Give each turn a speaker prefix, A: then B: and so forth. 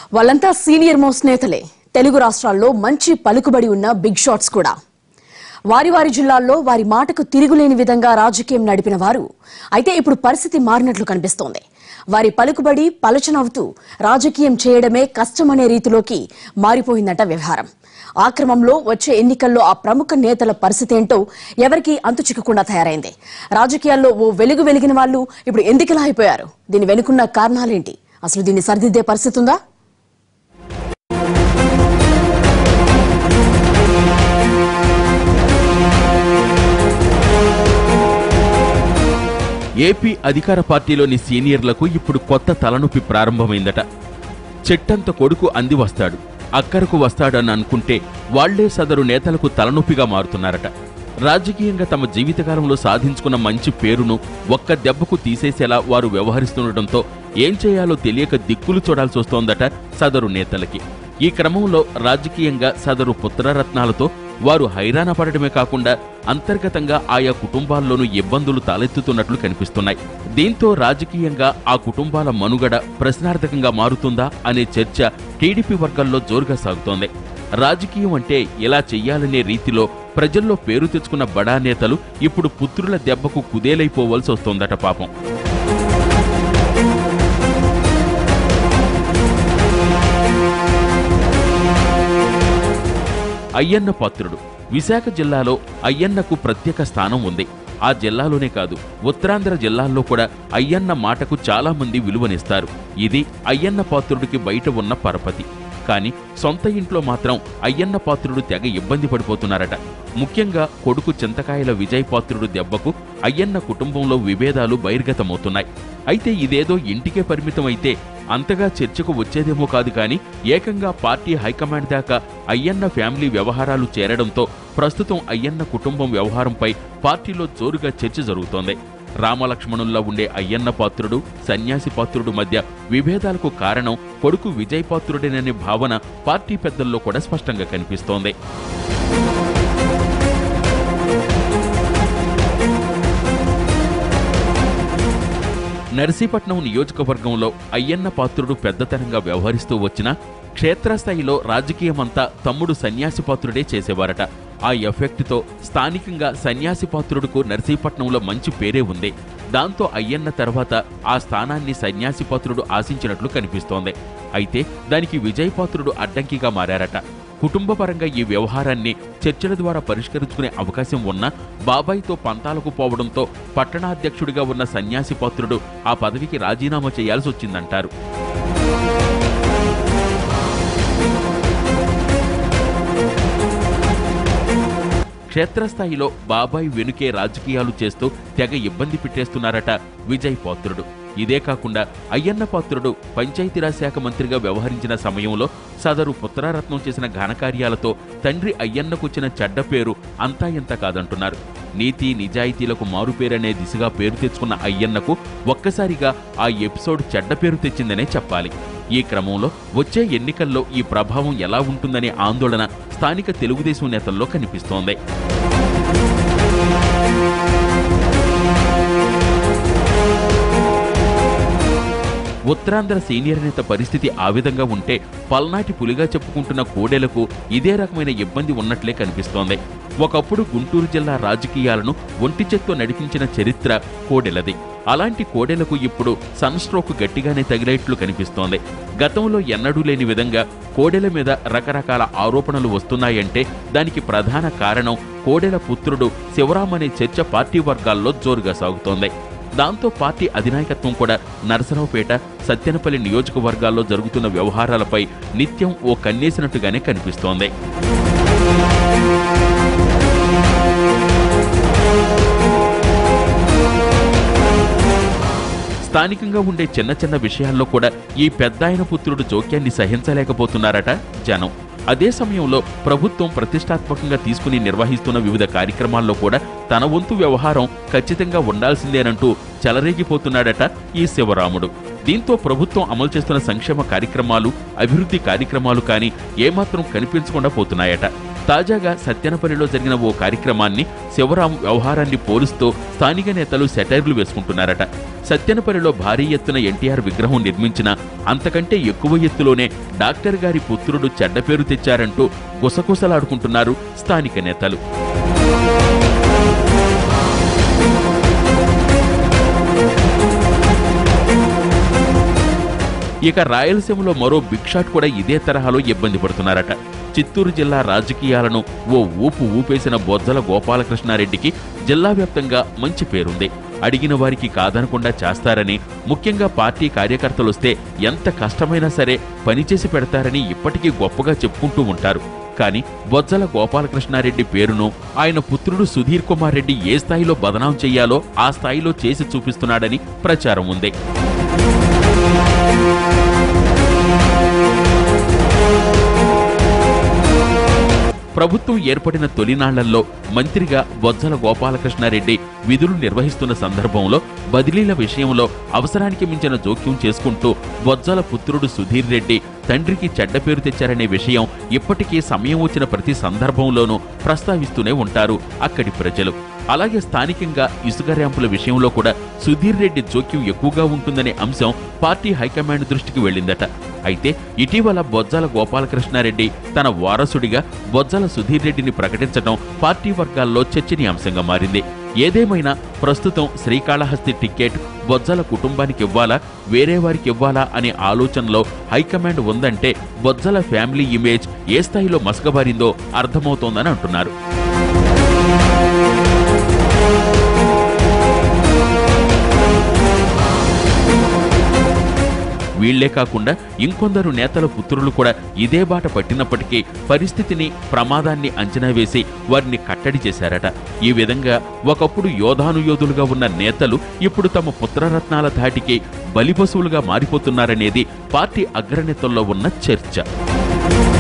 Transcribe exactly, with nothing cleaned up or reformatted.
A: వాళ్ళంతా senior most నేతలే. తెలుగు రాష్ట్రాల్లో మంచి పలుకుబడి ఉన్న బిగ్ షాట్స్ కూడా. వారి వారి జిల్లాల్లో వారి మాటకు తిరుగులేని విధంగా రాజకీయం నడిపిన వారు. అయితే ఇప్పుడు పరిస్థితి మారినట్లు కనిపిస్తోంది. వారి పలుకుబడి పలచనవుతూ రాజకీయం చేయడమే కష్టమనే రీతిలోకి మారిపోయిందట వ్యవహారం. ఆ క్రమంలో వచ్చే ఎన్నికల్లో ఆ ప్రముఖ నేతల పరిస్థితి ఏంటో ఎవరికీ అంతు చిక్కకుండా తయారైంది. రాజకీయాల్లో ఓ వెలుగు వెలిగిన వాళ్ళు ఇప్పుడు ఎందుకులా అయిపోయారు? దీని వెనుకున్న కారణాలేంటి? అసలు దీన్ని సరిదిద్దే పరిస్థితి ఉందా?
B: ఏపీ అధికార పార్టీలోని సీనియర్లకు ఇప్పుడు కొత్త తలనొప్పి ప్రారంభమైందట. చెట్టంత కొడుకు అంది వస్తాడు, అక్కరకు వస్తాడని అనుకుంటే వాళ్లే సదరు నేతలకు తలనొప్పిగా మారుతున్నారట. రాజకీయంగా తమ జీవితకాలంలో సాధించుకున్న మంచి పేరును ఒక్క దెబ్బకు తీసేసేలా వారు వ్యవహరిస్తుండటంతో ఏం చేయాలో తెలియక దిక్కులు చూడాల్సి వస్తోందట సదరు నేతలకి. ఈ క్రమంలో రాజకీయంగా సదరు పుత్రరత్నాలతో వారు హైరాణ పడటమే కాకుండా అంతర్గతంగా ఆయా కుటుంబాల్లోనూ ఇబ్బందులు తలెత్తుతున్నట్లు కనిపిస్తున్నాయి. దీంతో రాజకీయంగా ఆ కుటుంబాల మనుగడ ప్రశ్నార్థకంగా మారుతుందా అనే చర్చ టీడీపీ వర్గాల్లో జోరుగా సాగుతోంది. రాజకీయం అంటే ఇలా చెయ్యాలనే రీతిలో ప్రజల్లో పేరు తెచ్చుకున్న బడా నేతలు ఇప్పుడు పుత్రుల దెబ్బకు కుదేలైపోవలసి వస్తోందట పాపం. అయ్యన్న పాత్రుడు విశాఖ జిల్లాలో అయ్యన్నకు ప్రత్యేక స్థానం ఉంది. ఆ జిల్లాలోనే కాదు, ఉత్తరాంధ్ర జిల్లాల్లో కూడా అయ్యన్న మాటకు చాలా మంది విలువనిస్తారు. ఇది అయ్యన్న పాత్రుడికి బయట ఉన్న పరపతి. కానీ సొంత ఇంట్లో మాత్రం అయ్యన్న పాత్రుడు తెగ ఇబ్బంది పడిపోతున్నారట. ముఖ్యంగా కొడుకు చింతకాయల విజయ్ పాత్రుడు దెబ్బకు అయ్యన్న కుటుంబంలో విభేదాలు బహిర్గతమవుతున్నాయి. అయితే ఇదేదో ఇంటికే పరిమితం అయితే అంతగా చర్చకు వచ్చేదేమో కాదు, కానీ ఏకంగా పార్టీ హైకమాండ్ దాకా అయ్యన్న ఫ్యామిలీ వ్యవహారాలు చేరడంతో ప్రస్తుతం అయ్యన్న కుటుంబం వ్యవహారంపై పార్టీలో జోరుగా చర్చ జరుగుతోంది. రామలక్ష్మణుల్లా ఉండే అయ్యన్న పాత్రుడు సన్యాసి పాత్రుడు మధ్య విభేదాలకు కారణం కొడుకు విజయ్ పాత్రుడేననే భావన పార్టీ పెద్దల్లో కూడా స్పష్టంగా కనిపిస్తోంది. నర్సీపట్నం నియోజకవర్గంలో అయ్యన్న పాత్రుడు పెద్దతనంగా వ్యవహరిస్తూ వచ్చినా క్షేత్రస్థాయిలో రాజకీయమంతా తమ్ముడు సన్యాసి పాత్రుడే చేసేవారట. ఆ ఎఫెక్ట్తో స్థానికంగా సన్యాసి పాత్రుడుకు నర్సీపట్నంలో మంచి పేరే ఉంది. దాంతో అయ్యన్న తర్వాత ఆ స్థానాన్ని సన్యాసి పాత్రుడు ఆశించినట్లు కనిపిస్తోంది. అయితే దానికి విజయ్ పాత్రుడు అడ్డంకిగా మారారట. కుటుంబపరంగా ఈ వ్యవహారాన్ని చర్చల ద్వారా పరిష్కరించుకునే అవకాశం ఉన్నా బాబాయ్తో పంతాలకు పోవడంతో పట్టణాధ్యక్షుడిగా ఉన్న సన్యాసి పాత్రుడు ఆ పదవికి రాజీనామా చేయాల్సి వచ్చిందంటారు. క్షేత్రస్థాయిలో బాబాయ్ వెనుకే రాజకీయాలు చేస్తూ తెగ ఇబ్బంది పెట్టేస్తున్నారట విజయ్ పాత్రుడు. ఇదే కాకుండా అయ్యన్న పాత్రుడు పంచాయతీరాజ్ శాఖ మంత్రిగా వ్యవహరించిన సమయంలో సదరు పుత్రరత్నం చేసిన ఘనకార్యాలతో తండ్రి అయ్యన్నకొచ్చిన చెడ్డ పేరు అంతా ఇంత కాదంటున్నారు. నీతి నిజాయితీలకు మారుపేరనే దిశగా పేరు తెచ్చుకున్న అయ్యన్నకు ఒక్కసారిగా ఆ ఎపిసోడ్ చెడ్డ పేరు తెచ్చిందనే చెప్పాలి. ఈ క్రమంలో వచ్చే ఎన్నికల్లో ఈ ప్రభావం ఎలా ఉంటుందనే ఆందోళన స్థానిక తెలుగుదేశం నేతల్లో కనిపిస్తోంది. ఉత్తరాంధ్ర సీనియర్ నేత పరిస్థితి ఆ విధంగా ఉంటే పల్నాటి పులిగా చెప్పుకుంటున్న కోడెలకు ఇదే రకమైన ఇబ్బంది ఉన్నట్లే కనిపిస్తోంది. ఒకప్పుడు గుంటూరు జిల్లా రాజకీయాలను ఒంటి చేత్తో నడిపించిన చరిత్ర కోడెలది. అలాంటి కోడెలకు ఇప్పుడు సన్ స్ట్రోక్ గట్టిగానే తగిలేట్లు కనిపిస్తోంది. గతంలో ఎన్నడూ లేని విధంగా కోడెల మీద రకరకాల ఆరోపణలు వస్తున్నాయంటే దానికి ప్రధాన కారణం కోడెల పుత్రుడు శివరాం అనే చర్చ పార్టీ వర్గాల్లో జోరుగా సాగుతోంది. దాంతో పార్టీ అధినాయకత్వం కూడా నరసరావుపేట సత్తెనపల్లి నియోజకవర్గాల్లో జరుగుతున్న వ్యవహారాలపై నిత్యం ఓ కన్నేసినట్టుగానే కనిపిస్తోంది. స్థానికంగా ఉండే చిన్న చిన్న విషయాల్లో కూడా ఈ పెద్దాయన పుత్రుడు జోక్యాన్ని సహించలేకపోతున్నారట జనం. అదే సమయంలో ప్రభుత్వం ప్రతిష్టాత్మకంగా తీసుకుని నిర్వహిస్తున్న వివిధ కార్యక్రమాల్లో కూడా తన వంతు వ్యవహారం ఖచ్చితంగా ఉండాల్సిందేనంటూ చెలరేగిపోతున్నాడట ఈ శివరాముడు. దీంతో ప్రభుత్వం అమలు చేస్తున్న సంక్షేమ కార్యక్రమాలు అభివృద్ధి కార్యక్రమాలు కానీ ఏమాత్రం కనిపించకుండా పోతున్నాయట. తాజాగా సత్యనపల్లిలో జరిగిన ఓ కార్యక్రమాన్ని శివరాం వ్యవహారాన్ని పోలుస్తూ స్థానిక నేతలు సెటైర్లు వేసుకుంటున్నారట. సత్యనపల్లిలో భారీ ఎత్తున ఎన్టీఆర్ విగ్రహం నిర్మించిన అంతకంటే ఎక్కువ ఎత్తులోనే డాక్టర్ గారి పుత్రుడు చెడ్డ పేరు తెచ్చారంటూ గుసగుసలాడుకుంటున్నారు స్థానిక నేతలు. ఇక రాయలసీమలో మరో బిగ్ షాట్ కూడా ఇదే తరహాలో ఇబ్బంది పడుతున్నారట. చిత్తూరు జిల్లా రాజకీయాలను ఓ ఊపు ఊపేసిన బొజ్జల గోపాలకృష్ణారెడ్డికి జిల్లా వ్యాప్తంగా మంచి పేరుంది. అడిగిన వారికి కాదనకుండా చేస్తారని, ముఖ్యంగా పార్టీ కార్యకర్తలొస్తే ఎంత కష్టమైనా సరే పనిచేసి పెడతారని ఇప్పటికీ గొప్పగా చెప్పుకుంటూ ఉంటారు. కానీ బొజ్జల గోపాలకృష్ణారెడ్డి పేరును ఆయన పుత్రుడు సుధీర్ కుమార్ రెడ్డి ఏ స్థాయిలో బదనాం చెయ్యాలో ఆ స్థాయిలో చేసి చూపిస్తున్నాడని ప్రచారం ఉంది. ప్రభుత్వం ఏర్పడిన తొలినాళ్లలో మంత్రిగా బొజ్జల గోపాలకృష్ణారెడ్డి విధులు నిర్వహిస్తున్న సందర్భంలో బదిలీల విషయంలో అవసరానికి మించిన జోక్యం చేసుకుంటూ బొజ్జల పుత్రుడు సుధీర్ రెడ్డి తండ్రికి చెడ్డ పేరు తెచ్చారనే విషయం ఇప్పటికీ సమయం వచ్చిన ప్రతి సందర్భంలోనూ ప్రస్తావిస్తూనే ఉంటారు అక్కడి ప్రజలు. అలాగే స్థానికంగా ఇసుక ర్యాంపుల విషయంలో కూడా సుధీర్ రెడ్డి జోక్యం ఎక్కువగా ఉంటుందనే అంశం పార్టీ హైకమాండ్ దృష్టికి వెళ్లిందట. అయితే ఇటీవల బొజ్జల గోపాలకృష్ణారెడ్డి తన వారసుడిగా బొజ్జల సుధీర్ రెడ్డిని ప్రకటించడం పార్టీ వర్గాల్లో చర్చనీయాంశంగా మారింది. ఏదేమైనా ప్రస్తుతం శ్రీకాళహస్తి టికెట్ బొజ్జల కుటుంబానికి ఇవ్వాలా, వేరే వారికి ఇవ్వాలా అనే ఆలోచనలో హైకమాండ్ ఉందంటే బొజ్జల ఫ్యామిలీ ఇమేజ్ ఏ స్థాయిలో మసకబారిందో అర్థమవుతోందని అంటున్నారు. వీళ్లే కాకుండా ఇంకొందరు నేతల పుత్రులు కూడా ఇదే బాట పట్టినప్పటికీ పరిస్థితిని, ప్రమాదాన్ని అంచనా వేసి వారిని కట్టడి చేశారట. ఈ విధంగా ఒకప్పుడు యోధానుయోధులుగా ఉన్న నేతలు ఇప్పుడు తమ పుత్రరత్నాల ధాటికి బలిపశువులుగా మారిపోతున్నారనేది పార్టీ అగ్రనేతల్లో ఉన్న చర్చ.